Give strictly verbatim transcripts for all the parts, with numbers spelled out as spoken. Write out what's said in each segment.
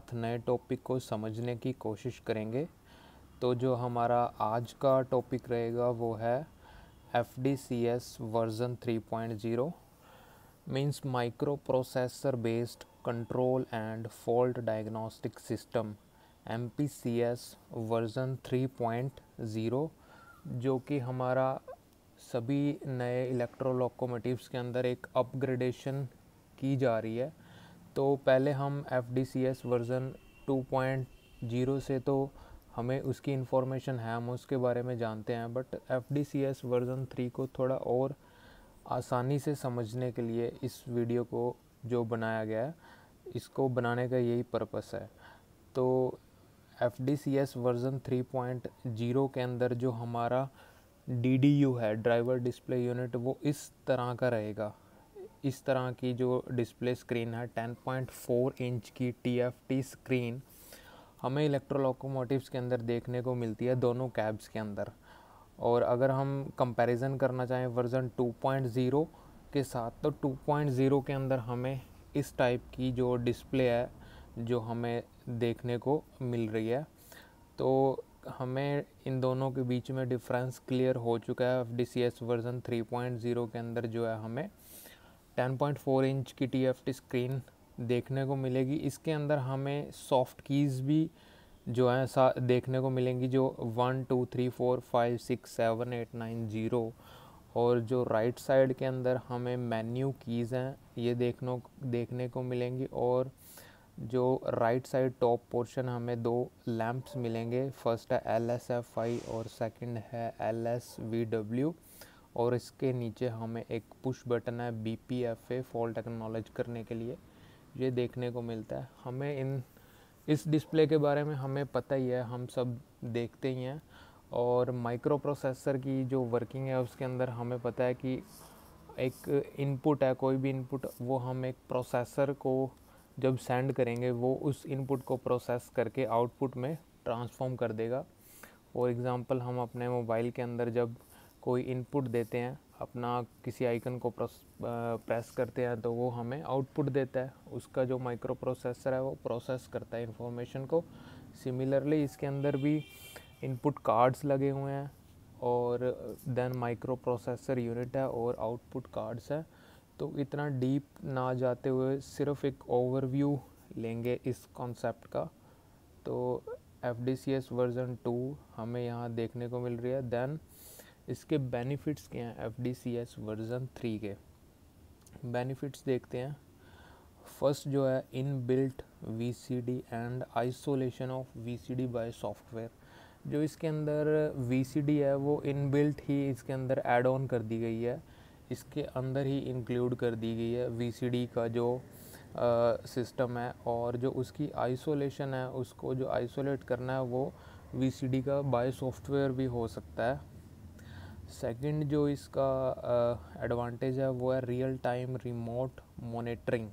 साथ नए टॉपिक को समझने की कोशिश करेंगे। तो जो हमारा आज का टॉपिक रहेगा वो है F D C S version three point zero means microprocessor based control and fault diagnostic system M P C S version three point zero, जो कि हमारा सभी नए इलेक्ट्रो लोकोमोटिव्स के अंदर एक अपग्रेडेशन की जा रही है। तो पहले हम F D C S version two point zero से तो हमें उसकी इन्फॉर्मेशन है, हम उसके बारे में जानते हैं, but F D C S version three को थोड़ा और आसानी से समझने के लिए इस वीडियो को जो बनाया गया है, इसको बनाने का यही पर्पस है। तो F D C S version three point zero के अंदर जो हमारा डी डी यू है, ड्राइवर डिस्प्ले यूनिट, वो इस तरह का रहेगा। इस तरह की जो डिस्प्ले स्क्रीन है, टेन पॉइंट फोर इंच की टी एफ टी स्क्रीन हमें इलेक्ट्रो लोकोमोटिव्स के अंदर देखने को मिलती है, दोनों कैब्स के अंदर। और अगर हम कंपैरिजन करना चाहें वर्ज़न टू पॉइंट ज़ीरो के साथ, तो टू पॉइंट ज़ीरो के अंदर हमें इस टाइप की जो डिस्प्ले है जो हमें देखने को मिल रही है। तो हमें इन दोनों के बीच में डिफरेंस क्लियर हो चुका है। F D C S version three point zero के अंदर जो है हमें टेन पॉइंट फोर इंच की टी एफ टी स्क्रीन देखने को मिलेगी। इसके अंदर हमें सॉफ्ट कीज़ भी जो है देखने को मिलेंगी, जो one two three four five six seven eight nine zero. और जो राइट साइड के अंदर हमें मेन्यू कीज़ हैं, ये देखने देखने को मिलेंगी। और जो राइट साइड टॉप पोर्शन हमें दो लैंप्स मिलेंगे, फर्स्ट है एल एस एफ आई और सेकंड है एल एस वी डब्ल्यू। और इसके नीचे हमें एक पुश बटन है B P F A, fault acknowledge करने के लिए, ये देखने को मिलता है। हमें इन इस डिस्प्ले के बारे में हमें पता ही है, हम सब देखते ही हैं। और माइक्रो प्रोसेसर की जो वर्किंग है उसके अंदर हमें पता है कि एक इनपुट है, कोई भी इनपुट, वो हम एक प्रोसेसर को जब सेंड करेंगे वो उस इनपुट को प्रोसेस करके आउटपुट में ट्रांसफॉर्म कर देगा। फॉर एग्ज़ाम्पल, हम अपने मोबाइल के अंदर जब कोई इनपुट देते हैं, अपना किसी आइकन को प्रेस करते हैं, तो वो हमें आउटपुट देता है। उसका जो माइक्रो प्रोसेसर है वो प्रोसेस करता है इंफॉर्मेशन को। सिमिलरली इसके अंदर भी इनपुट कार्ड्स लगे हुए हैं और देन माइक्रो प्रोसेसर यूनिट है और आउटपुट कार्ड्स है। तो इतना डीप ना जाते हुए सिर्फ एक ओवरव्यू लेंगे इस कॉन्सेप्ट का। तो F D C S version two हमें यहाँ देखने को मिल रही है। देन इसके बेनिफिट्स क्या हैं F D C S version three के। बेनिफिट्स देखते हैं। फर्स्ट जो है inbuilt V C D and isolation of V C D by software. जो इसके अंदर वी सी डी है वो इन बिल्ट ही इसके अंदर ऐड ऑन कर दी गई है, इसके अंदर ही इंक्लूड कर दी गई है वी सी डी का जो सिस्टम है। और जो उसकी आइसोलेशन है, उसको जो आइसोलेट करना है वो वी सी डी का बाय सॉफ्टवेयर भी हो सकता है। सेकंड जो इसका एडवांटेज है वो है real time remote monitoring,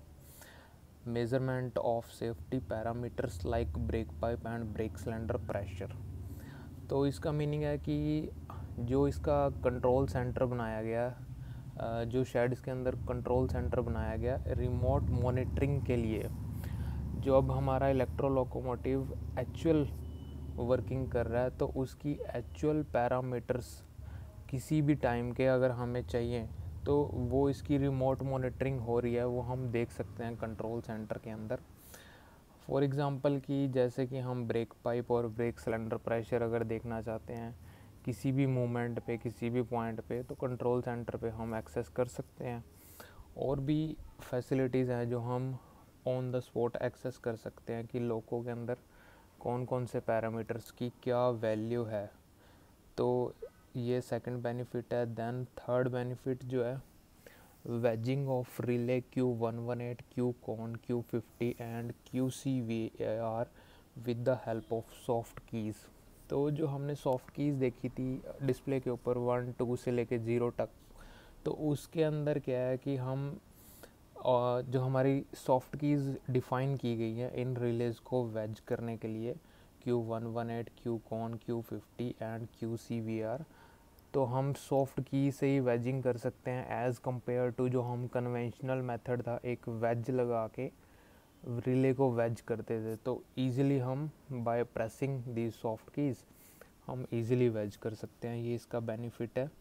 measurement of safety parameters like brake pipe and brake cylinder pressure. तो इसका मीनिंग है कि जो इसका कंट्रोल सेंटर बनाया गया, जो शायद इसके अंदर कंट्रोल सेंटर बनाया गया रिमोट मॉनिटरिंग के लिए, जो अब हमारा इलेक्ट्रो लोकोमोटिव एक्चुअल वर्किंग कर रहा है, तो उसकी एक्चुअल पैरामीटर्स किसी भी टाइम के अगर हमें चाहिए तो वो इसकी रिमोट मॉनिटरिंग हो रही है, वो हम देख सकते हैं कंट्रोल सेंटर के अंदर। फॉर एग्ज़ाम्पल कि जैसे कि हम ब्रेक पाइप और ब्रेक सिलेंडर प्रेशर अगर देखना चाहते हैं किसी भी मोमेंट पे, किसी भी पॉइंट पे, तो कंट्रोल सेंटर पे हम एक्सेस कर सकते हैं। और भी फैसिलिटीज़ हैं जो हम ऑन द स्पॉट एक्सेस कर सकते हैं कि लोको के अंदर कौन कौन से पैरामीटर्स की क्या वैल्यू है। तो ये सेकंड बेनिफिट है। देन थर्ड बेनिफिट जो है wedging of relay Q one one eight, Q con, Q fifty and Q C V R with the help of soft keys. तो जो हमने सॉफ्ट कीज़ देखी थी डिस्प्ले के ऊपर वन टू से लेके ज़ीरो तक, तो उसके अंदर क्या है कि हम जो हमारी सॉफ्ट कीज़ डिफ़ाइन की गई हैं इन रिलेज़ को वेज करने के लिए, Q one one eight, Q con, Q fifty and Q C V R, तो हम सॉफ्ट की से ही वेजिंग कर सकते हैं एज़ कम्पेयर टू जो हम कन्वेंशनल मेथड था एक वेज लगा के रिले को वेज करते थे, तो ईज़िली हम by pressing the soft keys हम ईज़िली वेज कर सकते हैं। ये इसका बेनिफिट है।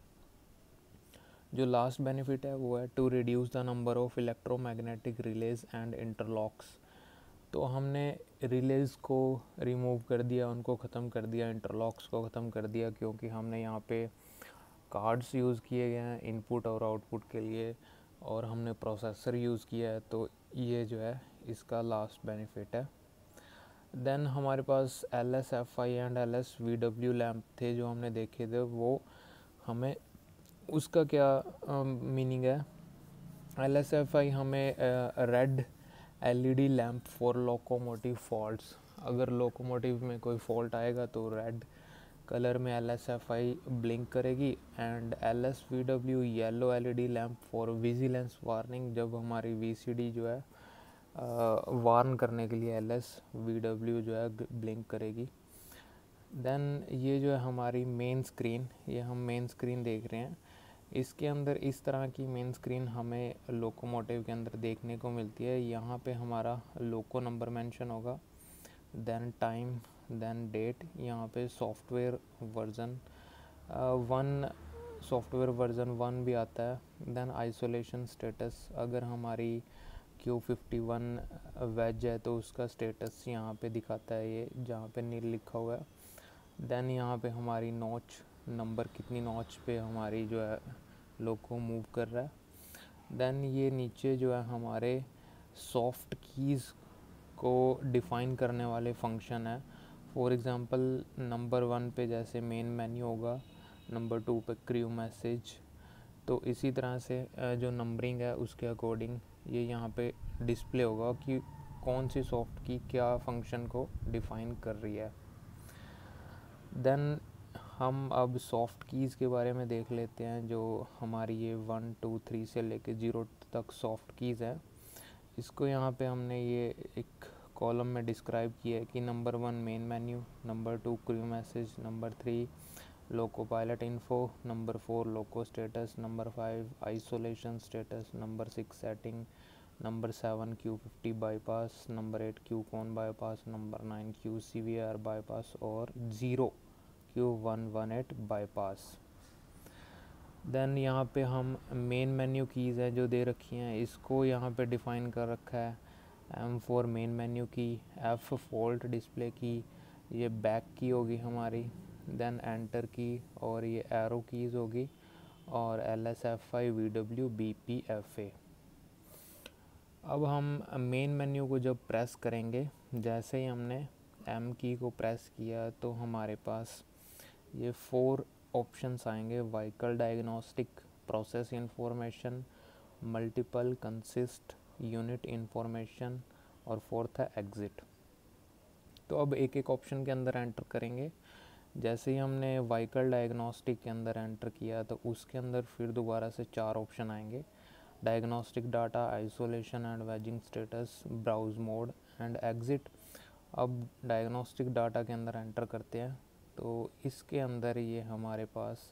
जो लास्ट बेनिफिट है वो है to reduce the number of electromagnetic relays and interlocks. तो हमने रिलेज को रिमूव कर दिया, उनको ख़त्म कर दिया, इंटरलॉक्स को ख़त्म कर दिया, क्योंकि हमने यहाँ पे कार्ड्स यूज़ किए गए हैं इनपुट और आउटपुट के लिए, और हमने प्रोसेसर यूज़ किया है। तो ये जो है इसका लास्ट बेनिफिट है। देन हमारे पास L S F I and L S V W lamp थे जो हमने देखे थे, वो हमें उसका क्या मीनिंग है। एल एस एफ आई हमें red L E D lamp for locomotive faults, अगर लोकोमोटिव में कोई फॉल्ट आएगा तो रेड कलर में L S F I blink करेगी। And L S V W yellow L E D lamp for vigilance warning, जब हमारी वी सी डी जो है वार्न करने के लिए एल एस वी डब्ल्यू जो है ब्लिंक करेगी। देन ये जो है हमारी मेन स्क्रीन, ये हम मेन स्क्रीन देख रहे हैं। इसके अंदर इस तरह की मेन स्क्रीन हमें लोकोमोटिव के अंदर देखने को मिलती है। यहाँ पे हमारा लोको नंबर मेंशन होगा, देन टाइम, देन डेट, यहाँ पे software version one, software version one भी आता है। देन आइसोलेशन स्टेटस, अगर हमारी क्यू फिफ्टी वन वेज है तो उसका स्टेटस यहाँ पे दिखाता है, ये जहाँ पे नील लिखा हुआ है। देन यहाँ पे हमारी नॉच नंबर, कितनी नॉच पे हमारी जो है लोको मूव कर रहा है। देन ये नीचे जो है हमारे सॉफ्ट कीज़ को डिफ़ाइन करने वाले फंक्शन है। फॉर एग्ज़ाम्पल नंबर वन पे जैसे मेन मेन्यू होगा, नंबर टू पे क्रू मैसेज, तो इसी तरह से जो नंबरिंग है उसके अकॉर्डिंग ये यहाँ पे डिस्प्ले होगा कि कौन सी सॉफ्ट की क्या फंक्शन को डिफ़ाइन कर रही है। देन हम अब सॉफ्ट कीज़ के बारे में देख लेते हैं, जो हमारी ये वन टू थ्री से लेके ज़ीरो तक सॉफ्ट कीज़ है। इसको यहाँ पे हमने ये एक कॉलम में डिस्क्राइब किया है कि number one main menu, number two crew message, number three loco pilot info, number four loco status, number five isolation status, number six setting, number seven Q fifty bypass, number eight Q con bypass, number nine Q C V R bypass और zero Q one one eight bypass. Then यहाँ पे हम main menu keys है जो दे रखी हैं, इसको यहाँ पे डिफ़ाइन कर रखा है। एम फॉर मेन मेन्यू की, एफ फॉल्ट डिस्प्ले की, ये बैक की होगी हमारी, देन एंटर की, और ये एरो कीज़ होगी, और L S F I V W B P F A. अब हम मेन मेन्यू को जब प्रेस करेंगे, जैसे ही हमने एम की को प्रेस किया तो हमारे पास ये फोर ऑप्शंस आएंगे: vehicle diagnostic, process information, multiple consist unit information, और फोर्थ है एग्ज़िट। तो अब एक एक ऑप्शन के अंदर एंटर करेंगे। जैसे ही हमने व्हीकल डायग्नोस्टिक के अंदर एंटर किया तो उसके अंदर फिर दोबारा से चार ऑप्शन आएंगे: diagnostic data, isolation and wedging status, browse mode and exit. अब डायग्नोस्टिक डाटा के अंदर एंटर करते हैं तो इसके अंदर ये हमारे पास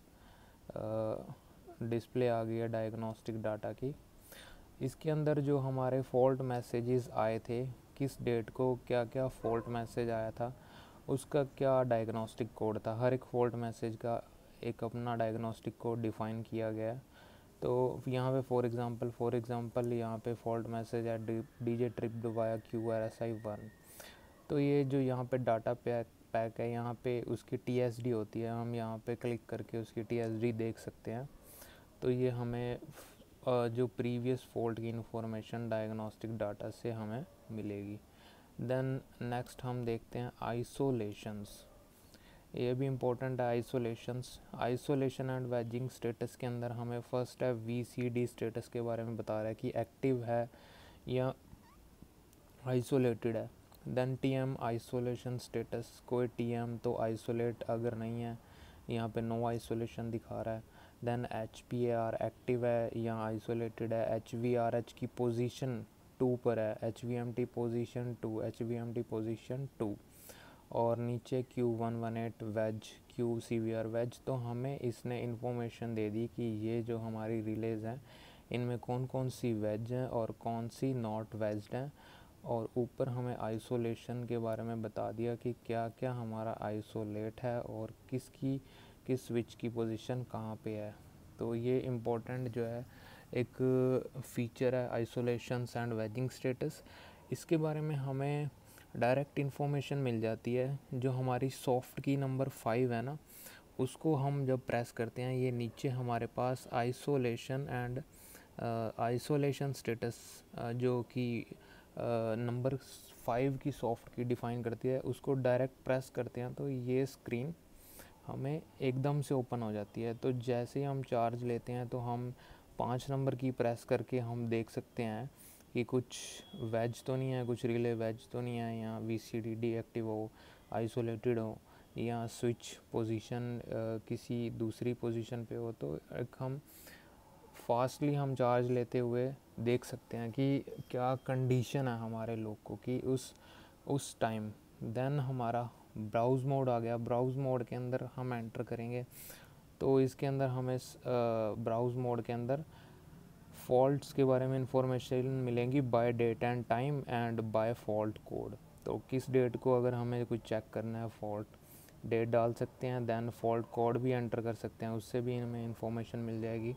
डिस्प्ले आ गई है डायग्नोस्टिक डाटा की। इसके अंदर जो हमारे फॉल्ट मैसेजेस आए थे, किस डेट को क्या क्या फॉल्ट मैसेज आया था, उसका क्या डायग्नोस्टिक कोड था, हर एक फॉल्ट मैसेज का एक अपना डायग्नोस्टिक कोड डिफ़ाइन किया गया है। तो यहाँ पे फॉर एग्ज़ाम्पल फॉर एग्ज़ाम्पल यहाँ पे फॉल्ट मैसेज है D J trip via Q R S I one. तो ये जो यहाँ पे डाटा पैक पैक है, यहाँ पे उसकी टी एस डी होती है, हम यहाँ पे क्लिक करके उसकी टी एस डी देख सकते हैं। तो ये हमें जो प्रीवियस फॉल्ट की इन्फॉर्मेशन डायग्नोस्टिक डाटा से हमें मिलेगी। देन नेक्स्ट हम देखते हैं आइसोलेशंस। ये भी इम्पोर्टेंट है isolations. Isolation and wedging status के अंदर हमें फर्स्ट है वी सी डी स्टेटस के बारे में बता रहा है कि एक्टिव है या आइसोलेटेड है। Then T M isolation status, कोई टी एम तो आइसोलेट अगर नहीं है, यहाँ पे नो आइसोलेशन दिखा रहा है। Then H P A R active है या आइसोलेटेड है। एच वी आर एच की पोजीशन टू पर है, H V M T position two, H V M T position two. और नीचे Q one one eight wedge, Q C V R wedge. तो हमें इसने इन्फॉर्मेशन दे दी कि ये जो हमारी रिलेज हैं इनमें कौन कौन सी वेज हैं और कौन सी नॉट वेज्ड हैं। और ऊपर हमें आइसोलेशन के बारे में बता दिया कि क्या क्या हमारा आइसोलेट है और किसकी किस स्विच की पोजीशन कहाँ पे है। तो ये इम्पोर्टेंट जो है एक फीचर है आइसोलेशन एंड वेजिंग स्टेटस। इसके बारे में हमें डायरेक्ट इन्फॉर्मेशन मिल जाती है। जो हमारी सॉफ्ट की नंबर फाइव है ना, उसको हम जब प्रेस करते हैं, ये नीचे हमारे पास आइसोलेशन एंड आइसोलेशन स्टेटस जो कि नंबर फाइव की सॉफ्ट की डिफ़ाइन करती है, उसको डायरेक्ट प्रेस करते हैं तो ये स्क्रीन हमें एकदम से ओपन हो जाती है। तो जैसे ही हम चार्ज लेते हैं तो हम पाँच नंबर की प्रेस करके हम देख सकते हैं कि कुछ वेज तो नहीं है, कुछ रिले वेज तो नहीं है, या वी सी डी डीएक्टिव हो, आइसोलेटेड हो, या स्विच पोजीशन किसी दूसरी पोजीशन पे हो। तो एक हम फास्टली हम चार्ज लेते हुए देख सकते हैं कि क्या कंडीशन है हमारे लोग को कि उस उस टाइम। देन हमारा ब्राउज़ मोड आ गया। ब्राउज़ मोड के अंदर हम एंटर करेंगे तो इसके अंदर हमें ब्राउज़ मोड के अंदर फॉल्ट्स के बारे में इंफॉर्मेशन मिलेंगी by date and time and by fault code. तो किस डेट को अगर हमें कुछ चेक करना है, फॉल्ट डेट डाल सकते हैं, देन फॉल्ट कोड भी एंटर कर सकते हैं, उससे भी हमें इंफॉर्मेशन मिल जाएगी।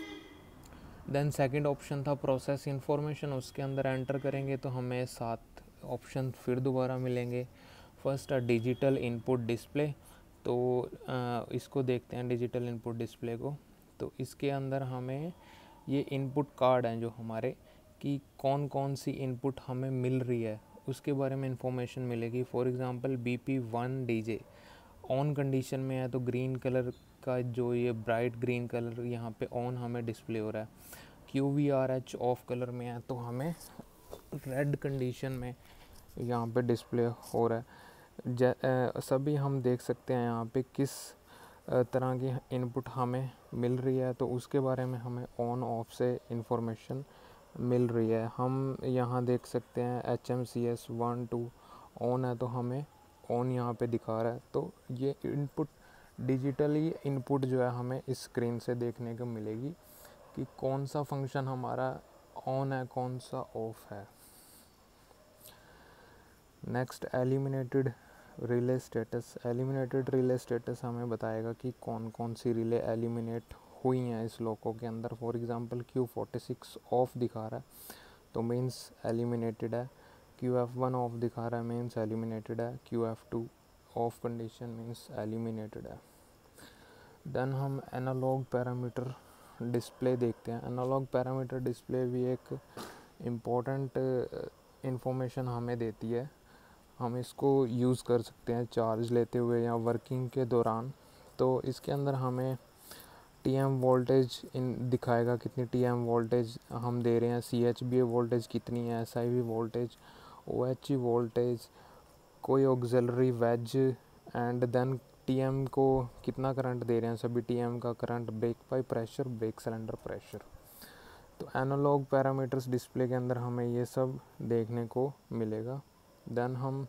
देन सेकंड ऑप्शन था प्रोसेस इंफॉर्मेशन। उसके अंदर एंटर करेंगे तो हमें सात ऑप्शन फिर दोबारा मिलेंगे। फर्स्ट है डिजिटल इनपुट डिस्प्ले। तो आ, इसको देखते हैं डिजिटल इनपुट डिस्प्ले को। तो इसके अंदर हमें ये इनपुट कार्ड हैं जो हमारे कि कौन कौन सी इनपुट हमें मिल रही है उसके बारे में इंफॉर्मेशन मिलेगी। For example B P one D J on condition में है तो ग्रीन कलर का जो ये ब्राइट ग्रीन कलर यहाँ पे ऑन हमें डिस्प्ले हो रहा है। Q V R H off colour में है तो हमें रेड कंडीशन में यहाँ पे डिस्प्ले हो रहा है। सभी हम देख सकते हैं यहाँ पे किस तरह की इनपुट हमें मिल रही है, तो उसके बारे में हमें ऑन ऑफ से इंफॉर्मेशन मिल रही है। हम यहाँ देख सकते हैं H M C S one two on है तो हमें ऑन यहाँ पे दिखा रहा है। तो ये इनपुट डिजिटली इनपुट जो है हमें इस स्क्रीन से देखने को मिलेगी कि कौन सा फंक्शन हमारा ऑन है, कौन सा ऑफ है। Next eliminated relay status. Eliminated relay status हमें बताएगा कि कौन कौन सी रिले एलिमिनेट हुई हैं इस लोको के अंदर। For example Q forty six off दिखा रहा है तो मीन्स एलिमिनेटेड है। क्यू एफ वन ऑफ दिखा रहा है मीन्स एलिमिनेटेड है। Q F two off condition means eliminated है। देन हम एनालॉग पैरामीटर डिस्प्ले देखते हैं। एनालॉग पैरामीटर डिस्प्ले भी एक इम्पोर्टेंट इंफॉर्मेशन हमें देती है। हम इसको यूज़ कर सकते हैं चार्ज लेते हुए या वर्किंग के दौरान। तो इसके अंदर हमें टी एम वोल्टेज इन दिखाएगा, कितनी टी एम वोल्टेज हम दे रहे हैं, सी एच बी वोल्टेज कितनी है, S I V voltage, O H E voltage, कोई ऑक्सिलरी वेज, एंड देन टी एम को कितना करंट दे रहे हैं, सभी टी एम का current, brake pipe pressure, brake cylinder pressure. तो एनालॉग पैरामीटर्स डिस्प्ले के अंदर हमें ये सब देखने को मिलेगा। देन हम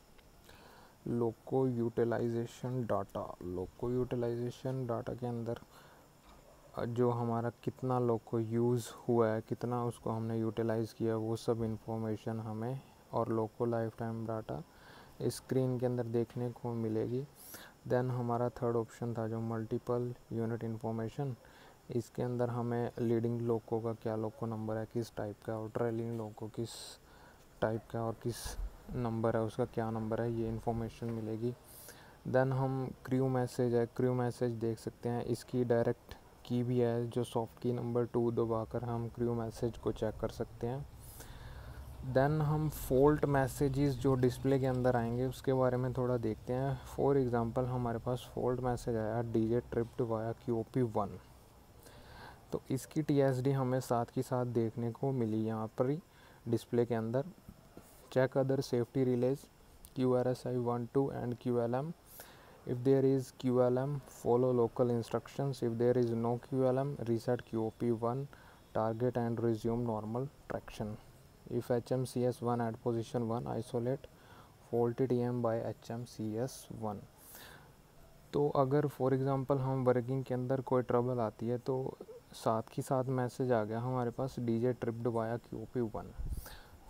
loco utilization data. Loco utilization data के अंदर जो हमारा कितना लोको यूज़ हुआ है, कितना उसको हमने यूटिलाइज़ किया, वो सब इंफॉर्मेशन हमें और loco life time data screen के अंदर देखने को मिलेगी। देन हमारा थर्ड ऑप्शन था जो मल्टीपल यूनिट इंफॉर्मेशन। इसके अंदर हमें लीडिंग लोको का क्या लोको नंबर है, किस टाइप का, और ट्रेलिंग लोको किस टाइप का और किस नंबर है, उसका क्या नंबर है, ये इन्फॉर्मेशन मिलेगी। देन हम क्रू मैसेज है, क्रू मैसेज देख सकते हैं। इसकी डायरेक्ट की भी है जो सॉफ्ट की नंबर टू दबाकर हम क्रू मैसेज को चेक कर सकते हैं। देन हम फॉल्ट मैसेजेस जो डिस्प्ले के अंदर आएंगे उसके बारे में थोड़ा देखते हैं। फॉर एग्जांपल हमारे पास फॉल्ट मैसेज आया DJ tripped via Q O P one. तो इसकी टी एस डी हमें साथ की साथ देखने को मिली यहाँ पर ही डिस्प्ले के अंदर। Check other safety relays Q R S I one two and Q L M. If there is Q L M, follow local instructions. If there is no Q L M, reset Q O P one target and resume normal traction. If H M C S one at position one, isolate faulty T M by H M C S one. तो अगर for example हम working के अंदर कोई trouble आती है तो साथ ही साथ मैसेज आ गया हमारे पास DJ tripped via Q O P one.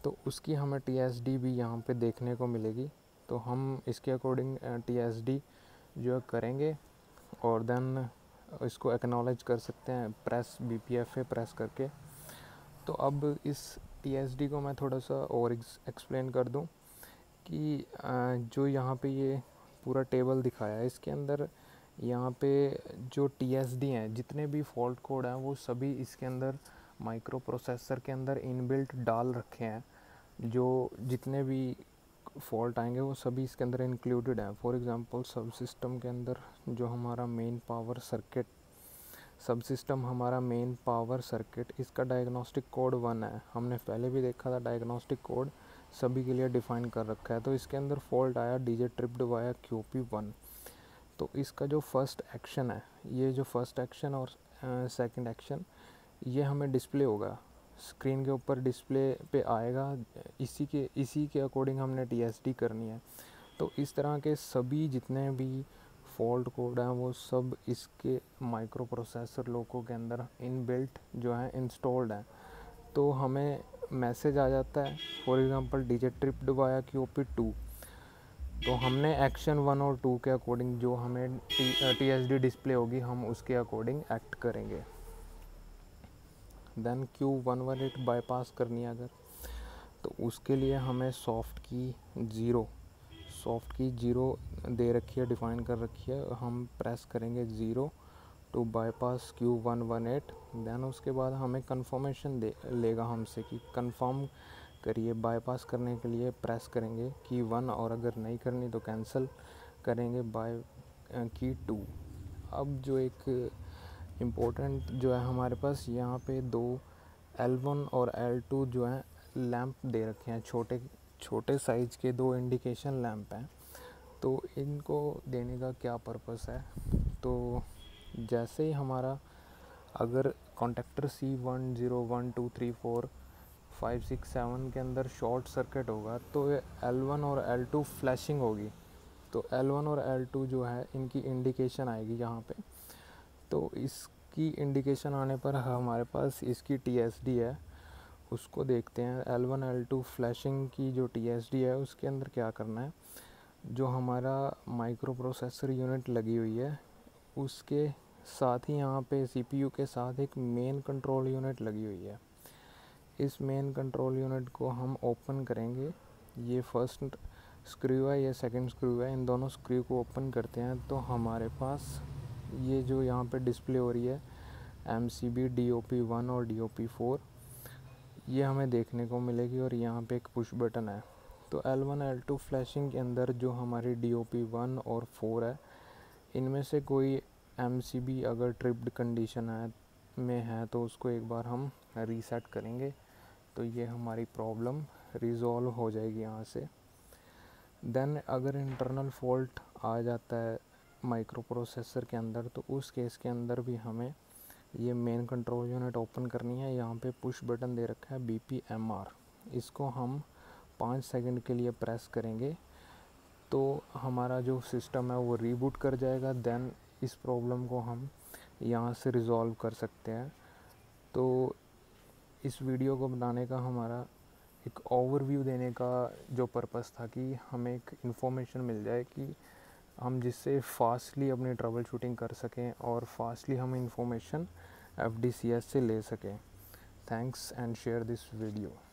तो उसकी हमें टी एस डी भी यहाँ पे देखने को मिलेगी। तो हम इसके अकॉर्डिंग टी एस डी जो करेंगे और देन इसको एक्नॉलेज कर सकते हैं press B P F A press करके। तो अब इस टी एस डी को मैं थोड़ा सा और एक्सप्लेन कर दूं कि जो यहाँ पे ये पूरा टेबल दिखाया है इसके अंदर यहाँ पे जो टी एस डी हैं, जितने भी फॉल्ट कोड हैं वो सभी इसके अंदर माइक्रो प्रोसेसर के अंदर इनबिल्ट डाल रखे हैं। जो जितने भी फॉल्ट आएंगे वो सभी इसके अंदर इंक्लूडेड हैं। फॉर एग्जांपल सब सिस्टम के अंदर जो हमारा main power circuit subsystem हमारा मेन पावर सर्किट इसका डायग्नोस्टिक कोड वन है। हमने पहले भी देखा था डायग्नोस्टिक कोड सभी के लिए डिफ़ाइन कर रखा है। तो इसके अंदर फॉल्ट आया DJ tripped via Q P one. तो इसका जो फर्स्ट एक्शन है, ये जो फर्स्ट एक्शन और सेकंड एक्शन ये हमें डिस्प्ले होगा स्क्रीन के ऊपर, डिस्प्ले पे आएगा। इसी के इसी के अकॉर्डिंग हमने टी एस डी करनी है। तो इस तरह के सभी जितने भी फॉल्ट कोड हैं वो सब इसके माइक्रो प्रोसेसर लोगों के अंदर इनबिल्ट जो है इंस्टॉल्ड हैं। तो हमें मैसेज आ जाता है for example DJ tripped via Q P two. तो हमने एक्शन वन और टू के अकॉर्डिंग जो हमें टी एस डी डिस्प्ले होगी हम उसके अकॉर्डिंग एक्ट करेंगे। Then Q one one eight bypass करनी है अगर, तो उसके लिए हमें soft key zero soft key zero दे रखी है, डिफ़ाइन कर रखी है। हम प्रेस करेंगे zero to bypass Q one one eight. Then उसके बाद हमें कंफर्मेशन दे लेगा हमसे कि कंफर्म करिए। बाईपास करने के लिए प्रेस करेंगे की वन और अगर नहीं करनी तो कैंसिल करेंगे बाय की टू। अब जो एक इम्पोर्टेंट जो है हमारे पास यहाँ पे दो एल वन और एल टू जो है लैंप दे रखे हैं, छोटे छोटे साइज़ के दो इंडिकेशन लैंप हैं। तो इनको देने का क्या पर्पस है, तो जैसे ही हमारा अगर contactor C one zero one two three four five six seven के अंदर शॉर्ट सर्किट होगा तो ये एल वन और एल टू फ्लैशिंग होगी। तो एल वन और एल टू जो है इनकी इंडिकेशन आएगी यहाँ पे। तो इसकी इंडिकेशन आने पर हमारे पास इसकी टी एस डी है, उसको देखते हैं। L one L two flashing की जो टी एस डी है उसके अंदर क्या करना है, जो हमारा माइक्रो प्रोसेसर यूनिट लगी हुई है उसके साथ ही यहाँ पे सी पी यू के साथ एक मेन कंट्रोल यूनिट लगी हुई है। इस मेन कंट्रोल यूनिट को हम ओपन करेंगे। ये फर्स्ट स्क्रू है, ये सेकंड स्क्रू है, इन दोनों स्क्रू को ओपन करते हैं तो हमारे पास ये जो यहाँ पे डिस्प्ले हो रही है M C B D O P one और डी ओ पी फोर ये हमें देखने को मिलेगी और यहाँ पे एक पुश बटन है। तो L one L two flashing के अंदर जो हमारी डी ओ पी वन और फोर है इनमें से कोई एम सी बी अगर ट्रिप्ड कंडीशन है में है तो उसको एक बार हम रीसेट करेंगे तो ये हमारी प्रॉब्लम रिज़ॉल्व हो जाएगी यहाँ से। देन अगर इंटरनल फॉल्ट आ जाता है माइक्रो प्रोसेसर के अंदर तो उस केस के अंदर भी हमें ये मेन कंट्रोल यूनिट ओपन करनी है। यहाँ पे पुश बटन दे रखा है बी पी एम आर, इसको हम पाँच सेकंड के लिए प्रेस करेंगे तो हमारा जो सिस्टम है वो रीबूट कर जाएगा। देन इस प्रॉब्लम को हम यहाँ से रिज़ॉल्व कर सकते हैं। तो इस वीडियो को बनाने का हमारा एक ओवरव्यू देने का जो पर्पस था कि हमें एक इन्फॉर्मेशन मिल जाए कि हम जिससे फास्टली अपनी ट्रबल शूटिंग कर सकें और फास्टली हम information F D C S से ले सकें। Thanks and share this video.